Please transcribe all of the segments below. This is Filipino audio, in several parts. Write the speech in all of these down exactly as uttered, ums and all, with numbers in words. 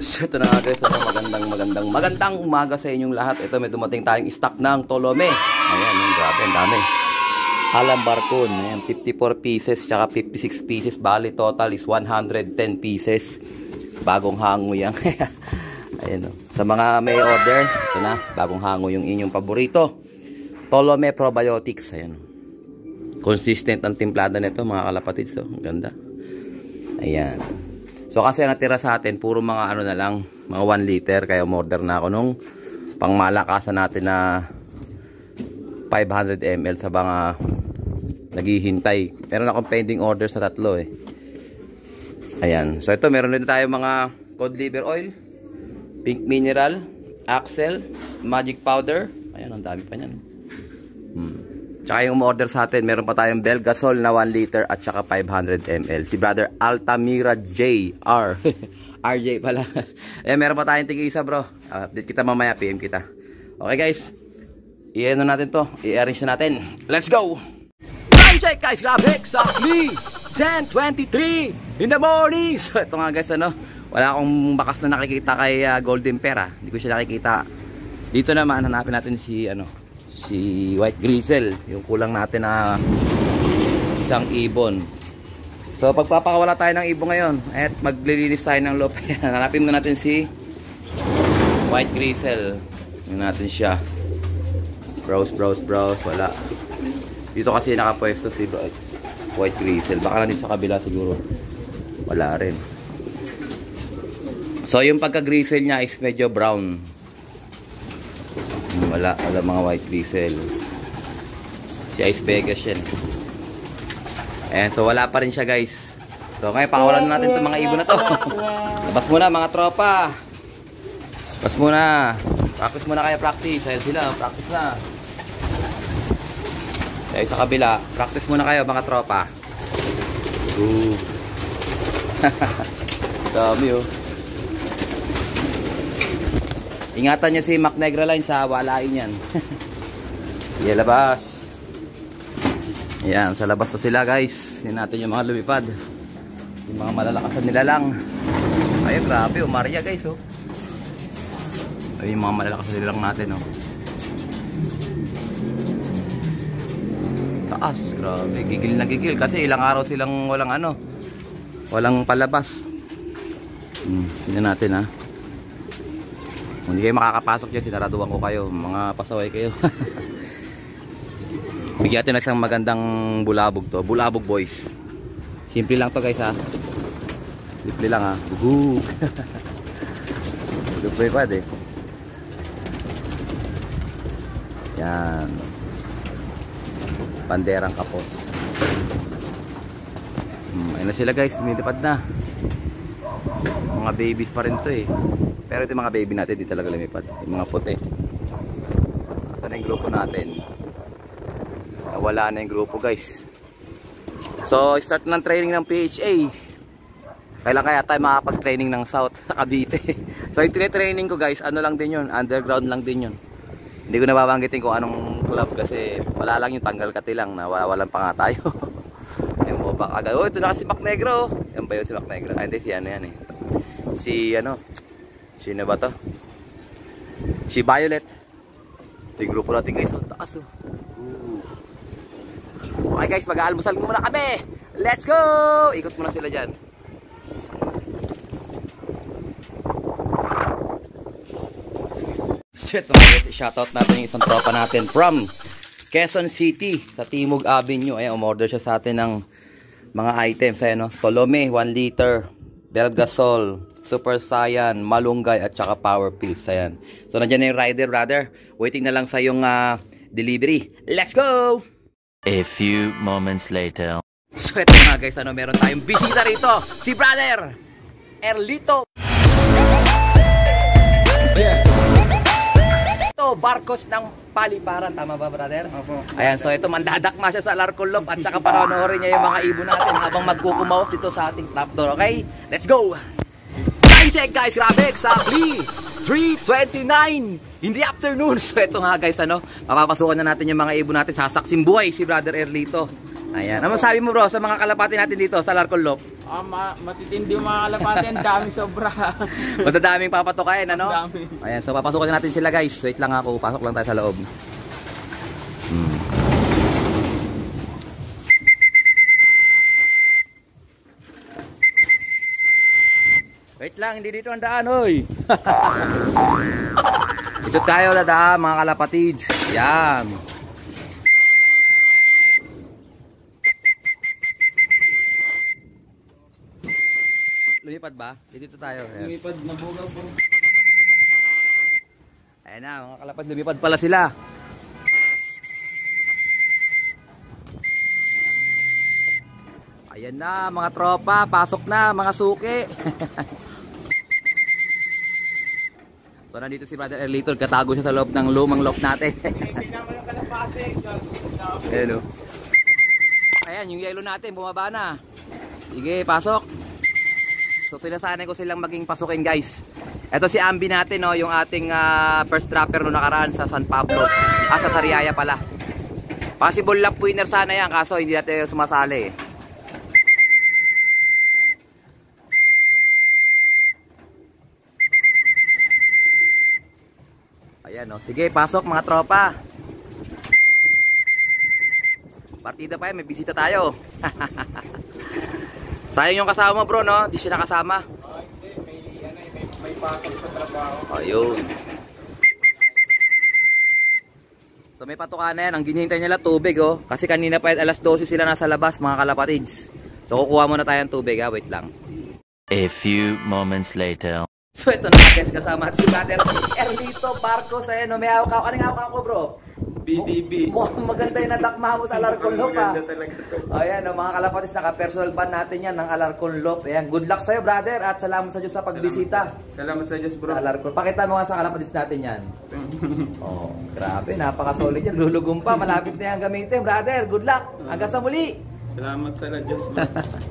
So ito na nga guys, ito, magandang magandang magandang umaga sa inyong lahat. Ito may dumating tayong stock ng Tolome. Ayan, yung grabe, ang dami. Alam Barcon, ayan, fifty-four pieces tsaka fifty-six pieces. Bali total is one hundred ten pieces. Bagong hango yan. Ayan o. Sa mga may order, ito na, bagong hango yung inyong paborito. Tolome Probiotics. Ayan. Consistent ang timplada nito mga kalapatid. So, ang ganda. Ayan. So kasi natira sa atin puro mga ano na lang, mga one liter, kaya umorder na ako nung pangmalakasan natin na five hundred milliliters sa mga naghihintay. Meron akong pending orders na tatlo eh. Ayan. So ito meron din tayo mga cod liver oil, pink mineral, axel, magic powder. Ayan, ang dami pa niyan. Hmm. Tsaka yung umorder sa atin, meron pa tayong Belgasol na one liter at saka five hundred milliliters. Si Brother Altamira J R. R J pala. Eh, meron pa tayong tig-isa bro. Uh, update kita mamaya, P M kita. Okay guys. I-ano natin to. I-arrange na natin. Let's go! Time check guys. Grabe. Exactly. ten twenty-three in the morning. So ito nga guys, ano. Wala akong bakas na nakikita kay uh, Golden Pera. Hindi ko siya nakikita. Dito naman, hanapin natin si ano. Si White Grizzle, yung kulang natin na isang ibon. So pagpapakawala tayo ng ibon ngayon at maglilinis tayo ng loob. Hanapin mo natin si White Grizzle. Yung natin siya. Browse, browse, browse. Wala. Dito kasi nakapwesto si White Grizzle. Baka lang din sa kabila siguro. Wala rin. So yung pagka-grizzle niya is medyo brown. Wala, wala mga White Grizzle. Si Ice Vegas yan. Ayan, so wala pa rin siya guys. So ngayon, pakawalan natin itong mga ibon na to. Labas muna mga tropa. Labas muna. Practice muna kayo, practice. Ayan sila, practice na. Ayan sa kabila, practice muna kayo mga tropa. Ooh. Dami oh. Ingatan nyo si Mac Negra Line sa walain yan. Yan, labas. Yan, sa labas na sila guys. Yan natin yung mga lumipad. Yung mga malalakasan nila lang. Ay, grabe, umarya guys oh. Ay, yung mga malalakasan nila lang natin oh. Taas, grabe, gigil na gigil. Kasi ilang araw silang walang ano, walang palabas. Hmm, tingnan natin ha. Kung hindi kayo makakapasok dyan, sinaraduan ko kayo. Mga pasaway kayo. Bigyan natin na isang magandang bulabog to. Bulabog boys. Simple lang to guys ha. Simple lang ha. Bugug. Simple pa eh. Yan. Banderang kapos. Hmm, ayun na sila guys. Lumilipad na. Mga babies pa rin to eh. Pero ito mga baby natin, di talaga lumipad. Yung mga puti. Saan na yung grupo natin? Wala na yung grupo guys. So, start ng training ng P H A. Kailan kaya tayo makapag-training ng South sa Cavite? So, yung tine-training ko guys, ano lang din yun? Underground lang din yun. Hindi ko nababanggitin kung anong club kasi wala lang yung tanggal kati lang na wala, walang pa nga tayo. Yung mo baka agad. Oh, ito na kasi Mac Negro. Yan ba yun si Mac Negro? Ay, hindi si ano yan eh. Si ano... Sino ba to? Si Violet. Ito yung grupo natin guys. Ang taas oh. Okay guys, mag-aalmusal muna kami. Let's go! Ikot muna sila dyan. Shit mga guys, shoutout natin yung isang tropa natin from Quezon City sa Timog Avenue. Ayan, umorder siya sa atin ng mga items. Ayan no? Tolome, one liter. Belgasol, Super Saiyan, Malunggay at saka Power Pills. Ayan. So nandiyan na yung rider brother. Waiting na lang sa yung uh, delivery. Let's go! A few moments later. So ito nga guys, ano, meron tayong bisita rito. Si brother Erlito. Ito, Barcos ng Paliparan. Tama ba brother? Opo. Ayan, so ito mandadakma siya sa Larcolop at saka panoorin niya yung mga ibon natin habang magkukumaos dito sa ating trapdoor. Okay? Let's go! Time check guys, grabe, exactly three twenty-nine in the afternoon. So ito nga guys, ano, papapasukan na natin yung mga ibon natin. Sasaksim buhay si brother Erlito. Ayan, ano sabi mo bro sa mga kalapati natin dito sa Larcolop? Ah, ma matitindi yung mga kalapati. Ang dami sobra. Matadaming papatukain, ano? Ang dami. Ayan, so papasukin natin sila guys. Wait lang ako, pasok lang tayo sa loob. Hmm. Wait lang, hindi dito ang daan, oy. Ito tayo dada, mga kalapatids. Yan. Lumipad ba? Dito tayo. Ayan. Lumipad na bugaw po. Ayan na, mga kalapad, lumipad pala sila. Ayan na, mga tropa, pasok na, mga suki. So, nandito si Brother Erlito, katago siya sa loob ng lumang lock natin. Tingnan mo yung kalapati. Ayan o. Ayan, yung yellow natin, bumaba na. Sige, pasok. So, sinasanay ko silang maging pasukin, guys. Ito si Ambi natin, no, yung ating uh, first trapper no nakaraan sa San Pablo. Ah, sa Sariaya pala. Possible lap winner sana yan, kaso hindi natin sumasali eh. Ayan, no. Sige, pasok mga tropa. Partida pa yan, may bisita tayo. Sayang yung kasama mo, bro, no? Di siya nakasama. Oh, hindi. May, ano, may, may pasok sa trabaho. Ayun. So may patuka na yan. Ang ginihintay nila tubig, oh. Kasi kanina pa alas dose sila nasa labas, mga kalapatids. So kukuha muna tayo ng tubig, ha. Wait lang. A few moments later. So ito na guys, kasama si Brother Erlito Barcos. Ayan, no? May hawak ako. Anong hawak ako, bro? B D B. Mukhang maganda yung nadakma mo sa Alarcon Loop, ha. Maganda talaga to. Ayan, no, mga kalapatids, naka-personal ban natin yan ng Alarcon Loop. Ayan, good luck sa'yo, brother. At salamat sa Diyos sa pagbisita. Salamat, salamat sa Diyos, bro. Sa Alarcon. Pakita mo nga sa kalapatids natin yan. Oh, grabe, napaka-solid yan. Lulugong pa, malapit na yan gamitin, brother. Good luck. Hanggang sa muli. Salamat sa Diyos, bro.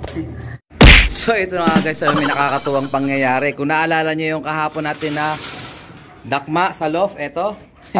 So ito na nga guys, may nakakatuwang pangyayari. Kung naalala nyo yung kahapon natin na dakma sa loft, ito.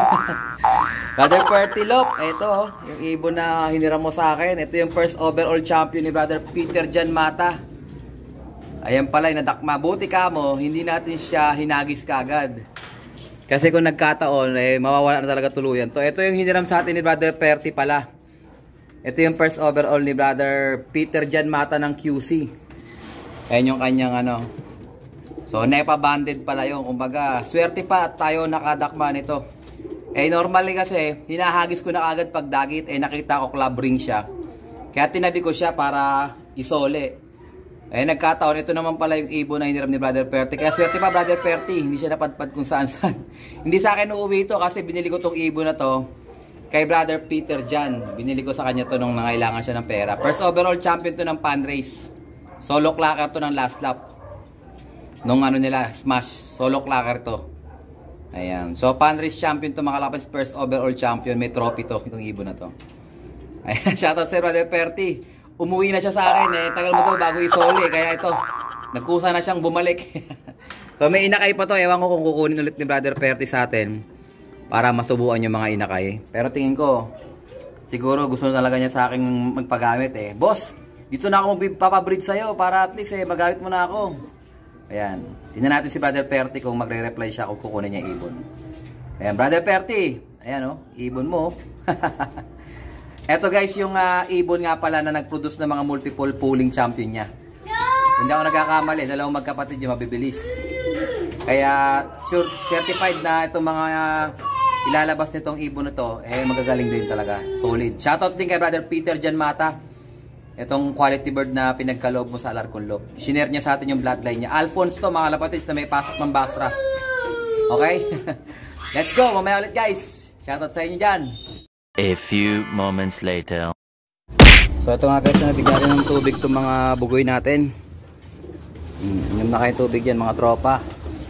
Brother Perty Loft, ito yung ibon na hiniram mo sa akin. Ito yung first overall champion ni Brother Peter Jan Mata. Ayan pala yung nadakma. Buti ka mo, hindi natin siya hinagis kagad. Kasi kung nagkataon, eh, mawawala na talaga tuluyan. So ito yung hiniram sa atin ni Brother Perty pala. Ito yung first overall ni Brother Peter Jan Mata ng Q C. Ayan yung kanyang ano. So, nepa banded pala yun. Kumbaga, swerte pa at tayo nakadakma nito. Eh, normally kasi, hinahagis ko na agad pag dagit. Eh, nakita ko club ring siya. Kaya tinabi ko siya para isole. Eh, nagkataon. Ito naman pala yung ibon na hiniram ni Brother Perty. Kaya swerte pa, Brother Perty. Hindi siya napadpad kung saan saan. Hindi sa akin uuwi ito kasi binili ko tong ibon na to kay Brother Peter Jan. Binili ko sa kanya to nung nangailangan siya ng pera. First overall champion to ng pan race. Solo clacker to ng last lap. Nung ano nila, smash. Solo clacker to. Ayan. So, pan race champion to mga kalapatids. First overall champion. May trophy to. Itong ibon na to. Ayan. Shoutout sa Brother Perty. Umuwi na siya sa akin eh. Tagal mo to bago isoli. Kaya ito. Nagkusa na siyang bumalik. So, may inakay pa to. Ewan ko kung kukunin ulit ni Brother Perty sa atin. Para masubukan yung mga inakay. Pero tingin ko, siguro gusto talaga niya sa akin magpagamit eh. Boss! Dito na ako magpapabreed sa'yo para at least eh, magamit mo na ako. Ayan. Tingnan natin si Brother Perty kung magre-reply siya kung kukunin niya ibon. Ayan, Brother Perty. Ayan o, oh, ibon mo. Eto guys, yung uh, ibon nga pala na nag-produce ng mga multiple pooling champion niya. Kung hindi ako nagkakamali, dalawang magkapatid yung mabibilis. Kaya sure, certified na itong mga uh, ilalabas nitong ibon na to, eh magagaling din talaga. Solid. Shoutout din kay Brother Peter Jan Mata. Itong quality bird na pinagkaloob mo sa Alarcon Loop. Sinare niya sa atin yung bloodline niya. Alphonse to mga kalapatids na may pasok ng Basra. Okay? Let's go. Mamaya ulit guys. Shoutout sa inyo dyan. A few moments later. So ito nga guys, nabigyan natin ng tubig itong mga bugoy natin. Hmm, inom na kayo tubig yan mga tropa.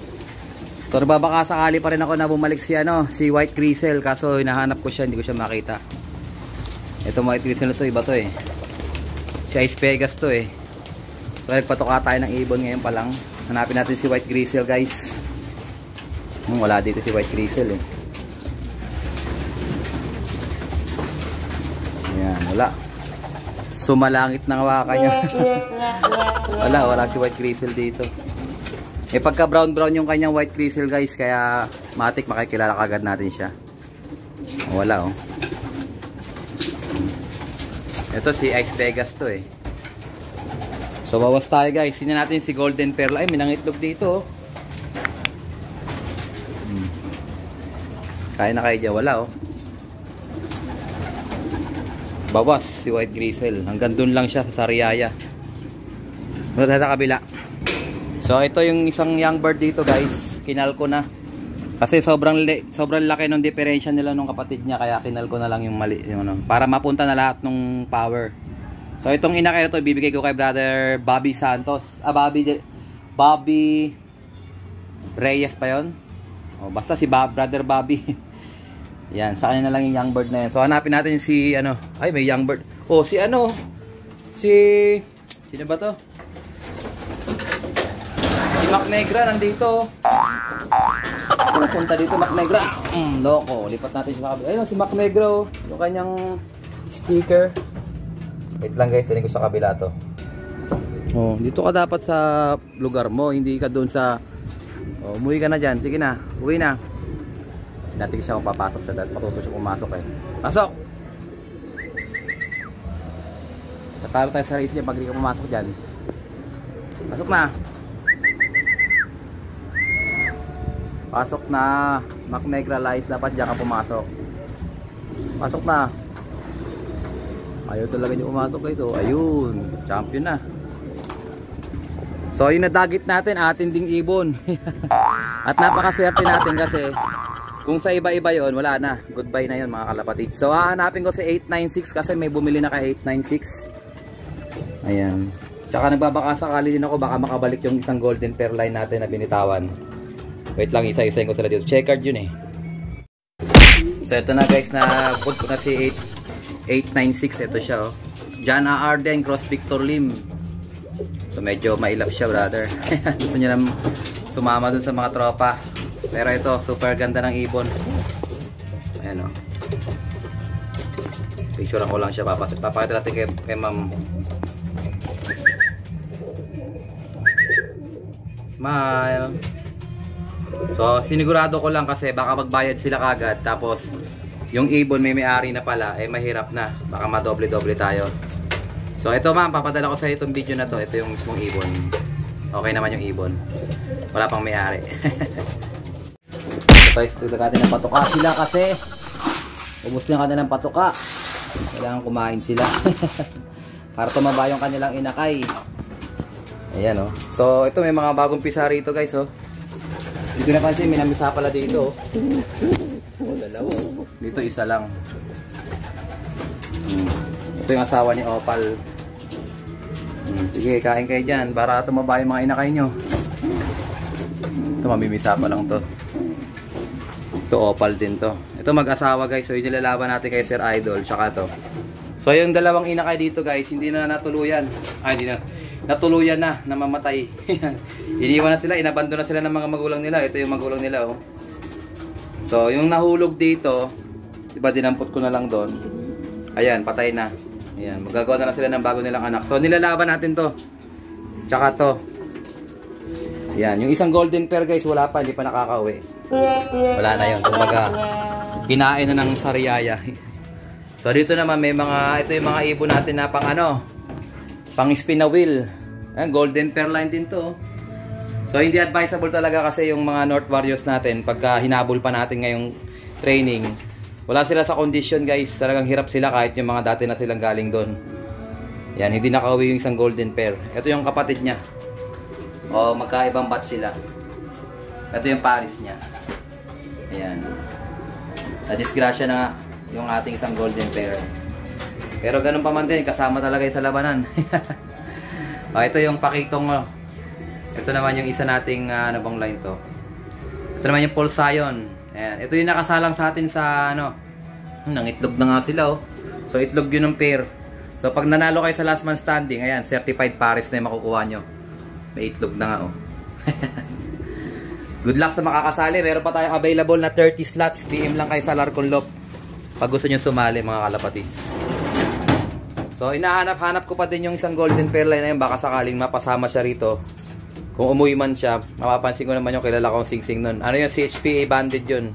So nababaka sakali pa rin ako na bumalik si, ano, si White Grisel. Kaso hinahanap ko siya, hindi ko siya makita. Itong White Grisel na to, iba to eh. Si Ice Vegas to eh. So nagpatuka tayo ng ibon ngayon pa lang. Hanapin natin si White Grisel guys. Hmm, wala dito si White Grisel eh. Ayan, wala. Sumalangit ng waka niya. Wala, wala si White Crystal dito. Eh pagka brown brown yung kanyang White Crystal guys, kaya matik makikilala kagad natin siya. Wala oh. Ito si Ice Vegas to eh. So bawas tayo guys. Tingnan natin si Golden Pearl. Ay, may nangitlog dito oh. Hmm. Kaya na kayo dyan. Wala oh. Bawas si White Grizzle. Hanggang dun lang siya sa Sariaya. Muna tayo sa kabila. So ito yung isang young bird dito guys. Kinal ko na. Kasi sobrang sobrang laki ng diferensya nila nung kapatid niya, kaya kinal ko na lang yung mali, yung ano, para mapunta na lahat ng power. So itong inakay to ibibigay ko kay brother Bobby Santos. Ah Bobby Bobby Reyes pa yon. O basta si Bob, brother Bobby. Yan, sa kanya na lang yung young bird na yan. So hanapin natin si ano, ay may young bird. Oh, si ano? Si sino ba to? Si Mac Negra nandito. Punta dito Mac Negra. Mm, loko. Lipat natin siya sa kabila. Ayun si Mac Negra oh. Yung kanyang sticker. Wait lang guys, tinig ko sa kabila to. Oh, dito ka dapat sa lugar mo, hindi ka doon sa oh, umuwi ka na diyan. Sige na, uwi na. Dati siya kung papasok siya, dahil patuto siya pumasok eh. Pasok! Tatalo tayo sa race niya pag hindi ka pumasok diyan. Pasok na. Pasok na. Mac Negra Lies, dapat diyan ka pumasok. Pasok na. Ayaw talaga niya pumasok ito. Ayun, champion na. So yung nadagit natin, atin ding ibon. At napakaswerte natin kasi kung sa iba-iba yon, wala na. Goodbye na yon mga kalapatid. So hahanapin ko si eight nine six kasi may bumili na kay eight nine six. Ayan. Tsaka nagbabaka sakali din ako baka makabalik yung isang golden pearl line natin na binitawan. Wait lang, isa-isayin ko sila dito. Checkered yun eh. So ito na guys, na bukod ko na si eight nine six. Ito siya oh. John A. Arden Cross Victor Lim. So medyo mailap siya brother. Gusto niya naman sumama dun sa mga tropa. Pero ito, super ganda ng ibon. Ayan o. Picturean ko lang siya. Papakita natin kay, kay ma'am. Smile. So sinigurado ko lang kasi baka magbayad sila kagad. Tapos yung ibon may may-ari na pala, eh mahirap na. Baka madoble-doble tayo. So ito ma'am, papadala ko sa itong video na to. Ito yung mismong ibon. Okay naman yung ibon. Wala pang may-ari. So guys, tuloy natin ng patuka sila kasi ubos na kanilang patuka. Kailangan kumain sila. Para tumaba yung kanilang inakay. Ayan oh. So ito may mga bagong pisa rito guys oh. Dito na kasi may namisa pala dito oh. Oh, dalawa. Dito isa lang. Hmm. Ito yung asawa ni Opal. Hmm. Sige, kain kayo dyan para tumaba yung mga inakay nyo. Ito mamimisa pa lang to. Ito Opal din to. Ito mag-asawa guys. So yung nilalaban natin kay Sir Idol. Tsaka to. So yung dalawang inakay dito guys, hindi na natuluyan. Ay, hindi na. Natuluyan na, namamatay. Iniwan na sila, inabando na sila ng mga magulang nila. Ito yung magulang nila oh. So yung nahulog dito, diba dinampot ko na lang doon. Ayan, patay na. Ayan, magagawa na lang sila ng bago nilang anak. So nilalaban natin to. Tsaka to. Ayan, yung isang golden pair guys, wala pa, hindi pa nakakauwi. Wala na yun. Kumbaga, kinain na ng Sariaya. So dito naman may mga, ito yung mga ibon natin na pang ano, pang spin na wheel. Ayan, golden pair line din to. So hindi advisable talaga kasi yung mga North Warriors natin, pagka hinabol pa natin ngayong training, wala sila sa condition guys. Talagang hirap sila kahit yung mga dati na silang galing doon. Yan, hindi nakauwi yung isang golden pair. Ito yung kapatid niya. O magkaibang batch sila. Ito yung Paris niya. Ayan. Na-disgrasya na yung ating isang golden pair. Pero ganun pa man din, kasama talaga yung sa labanan. O, ito yung pakitong. Oh. Ito naman yung isa nating uh, ano bang line to. Ito naman yung Pulsayon. Ayan. Ito yung nakasalang sa atin sa ano. Nangitlog na nga sila oh. So itlog yun ng pair. So pag nanalo kayo sa last man standing, ayan, certified Paris na yung makukuha nyo. May itlog na nga oh. Good luck sa makakasali. Meron pa tayong available na thirty slots. P M lang kayo sa Larcon Loop pag gusto nyo sumali mga kalapatids. So, inahanap-hanap ko pa din yung isang golden pair line na yun. Baka sakaling mapasama siya rito. Kung umuwi man siya, mapapansin ko naman yung kilala kong sing-sing nun. Ano yung C H P A banded yun.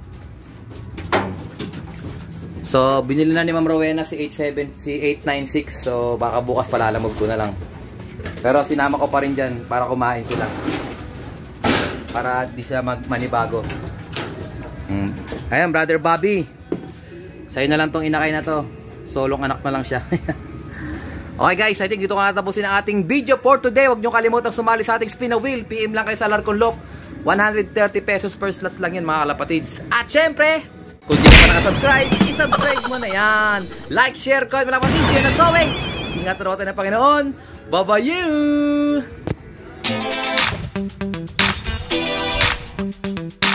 So, binili na ni Ma'am Rowena si eight seven, si eight nine six. So, baka bukas palalamog ko na lang. Pero sinama ko pa rin dyan para kumain sila. Para di siya magmanibago. Hmm. Ayan, Brother Bobby. Sa'yo na lang tong inakay na to. Solong anak na lang siya. Okay guys, I think dito ka natapusin ang ating video for today. Huwag nyo kalimutang sumali sa ating spin a wheel. P M lang kayo sa Larcon Lock. one hundred thirty pesos per slot lang yun mga kalapatids. At syempre, kung di ka pa nakasubscribe, isubscribe mo na yan. Like, share, comment, mga kapatids. And as always, ingat na natin ng Panginoon. Bye-bye!